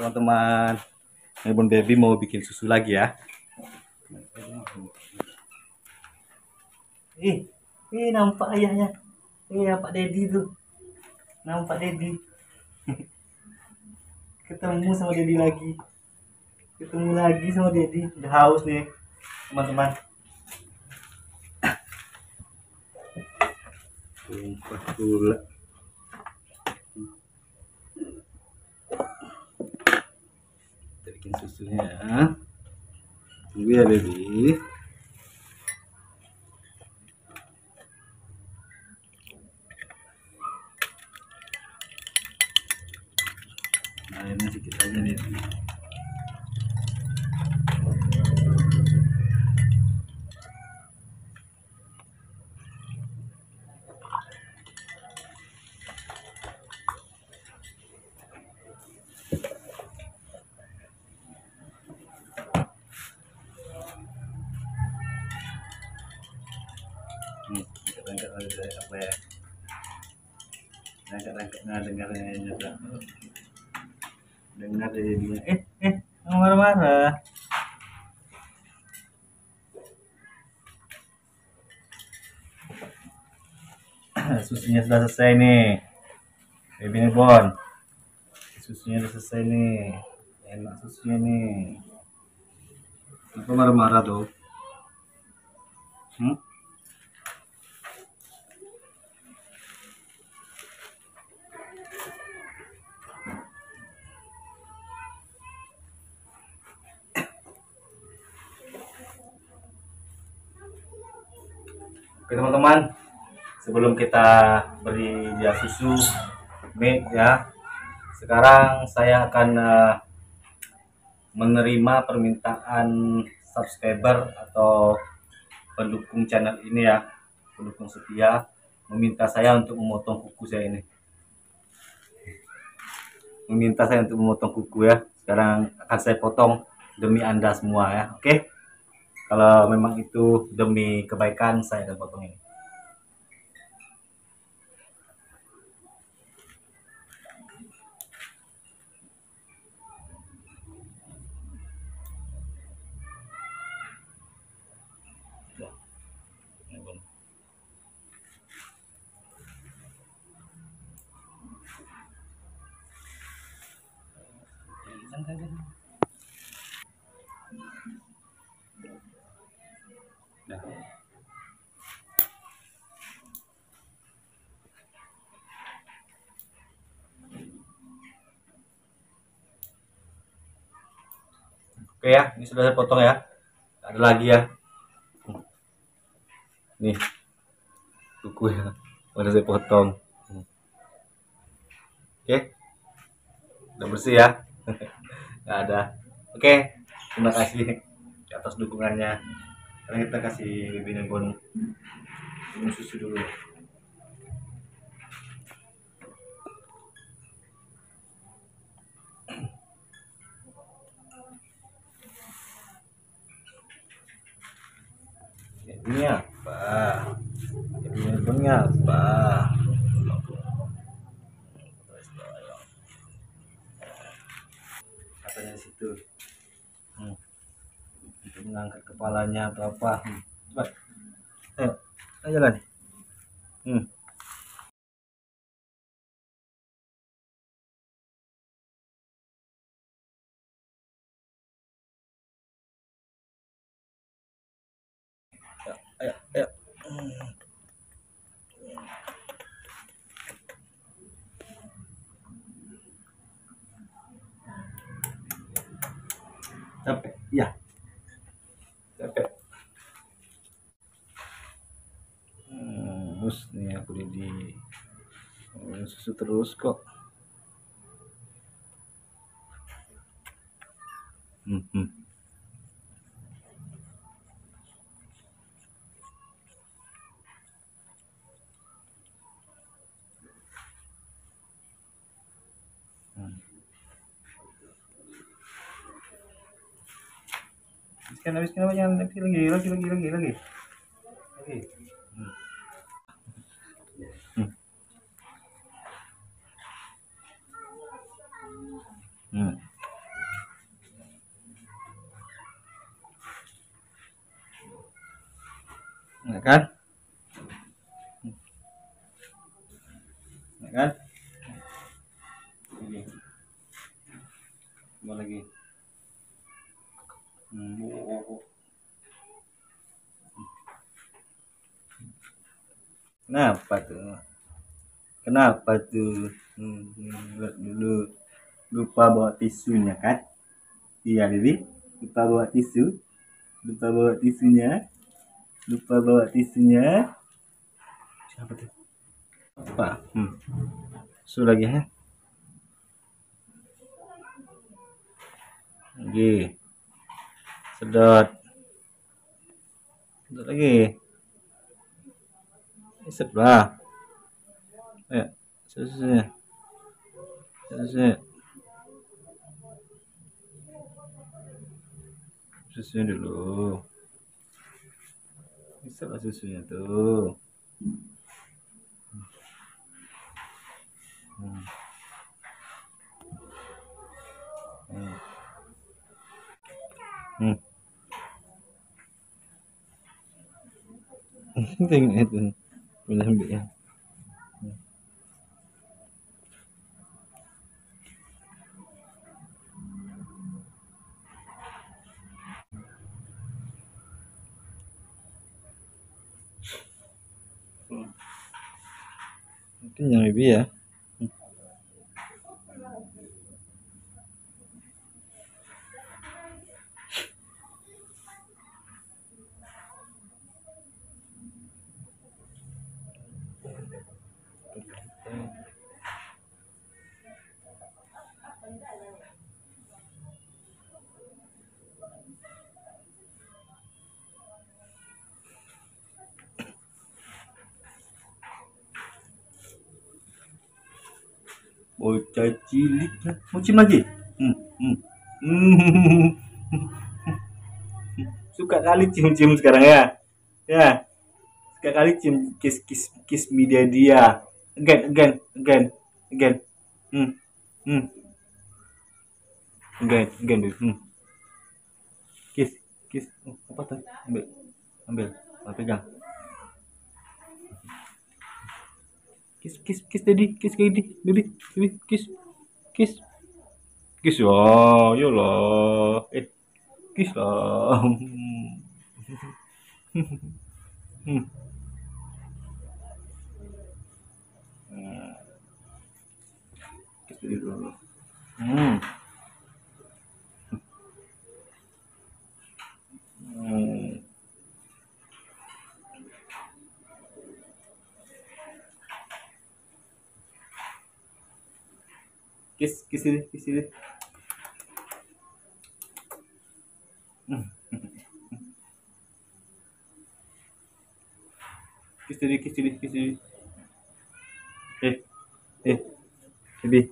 teman-teman. Newborn baby mau bikin susu lagi ya. Nampak ayahnya. Nampak Dedi tuh. Nampak Dedi. Ketemu sama Dedi lagi. Ketemu lagi sama Dedi. Udah haus nih, teman-teman. Tumpah gula. Kita bikin susunya ya. Tunggu ya, baby. Airnya sedikit aja nih. Kita angkat lagi apa ya? Angkat dengarnya juga. Dengar dari dia. Marah-marah. Susunya sudah selesai nih, baby newborn. Susunya udah selesai nih, enak susunya nih. Apa marah-marah tuh? Oke teman-teman, sebelum kita beri dia susu milk ya, sekarang saya akan menerima permintaan subscriber atau pendukung channel ini ya, pendukung setia, meminta saya untuk memotong kuku saya ini. Meminta saya untuk memotong kuku ya. Sekarang akan saya potong demi Anda semua ya. Oke. Kalau memang itu demi kebaikan, saya akan potong ini. Nah. Oke ya, ini sudah saya potong ya. Ada lagi ya. Nih, kuku ya. Udah saya potong. Oke, udah bersih ya. Nggak ada. Oke, terima kasih atas dukungannya. Sekarang kita kasih baby newborn minum susu dulu. Ini apa? Baby newbornnya apa? Katanya di situ. Untuk mengangkat kepalanya atau apa? Coba. Ayo jalan. Ayo. Capek? Iya. Capek. Terus nih aku di susu terus kok. Habiskan apa jangan lagi. ya kan? Ya kan? Lagi. Coba lagi. Kenapa tuh? Kenapa tuh? Lihat dulu. Lupa bawa tisunya kan? Iya, Bibi. Lupa bawa tisu. Lupa bawa tisunya. Lupa bawa tisunya. Siapa tuh? Apa? Su lagi ya? Lagi. Sedot. Sedot lagi. Sebelah. Ayo. Susunya. Susunya. Susunya dulu. Bisa lah susunya tuh. Tengok itu. Boleh ambil ya. Mungkin yang lebih ya. Bocah cilik mau cium lagi. Suka kali cium-cium sekarang ya. Ya, suka kali cium kiss media dia. Again. Hmm. Hmm. Again. Kiss. Oh, apa tuh? Ambil. Pegang. Kiss tadi, kiss Daddy, baby, kiss ya, yolah, kiss lah, kiss Daddy dulu, hmm. Kiss Daddy, kiss Daddy, baby,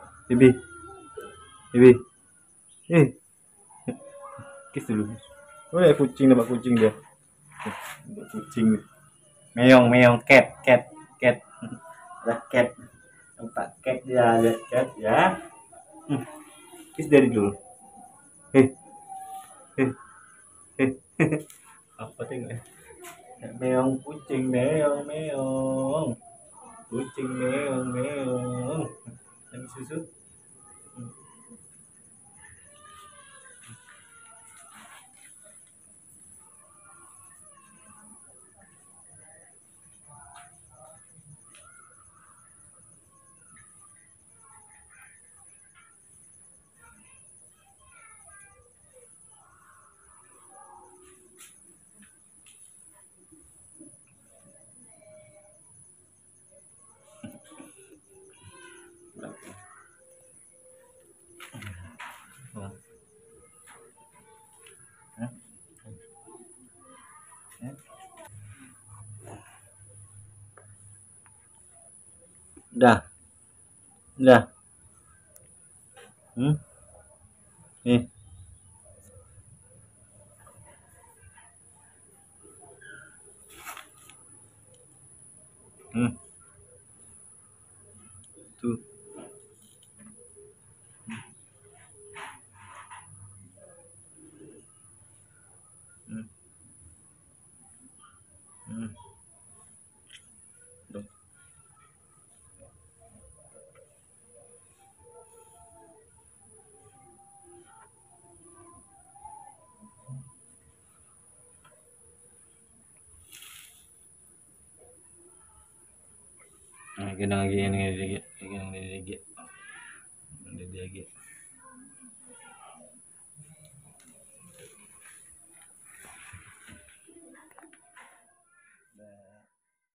kiss dulu, oh ya kucing, nampak kucing dia, kucing, meong, cat, ada cat, nampak cat dia, ada cat ya, kiss Daddy dulu, apa tengok ya, meong kucing, meong, kucing meong, lagi susu. Dah. Nih. Tuh. Hmm. Tuh. Nah, ganang lagi ini lagi.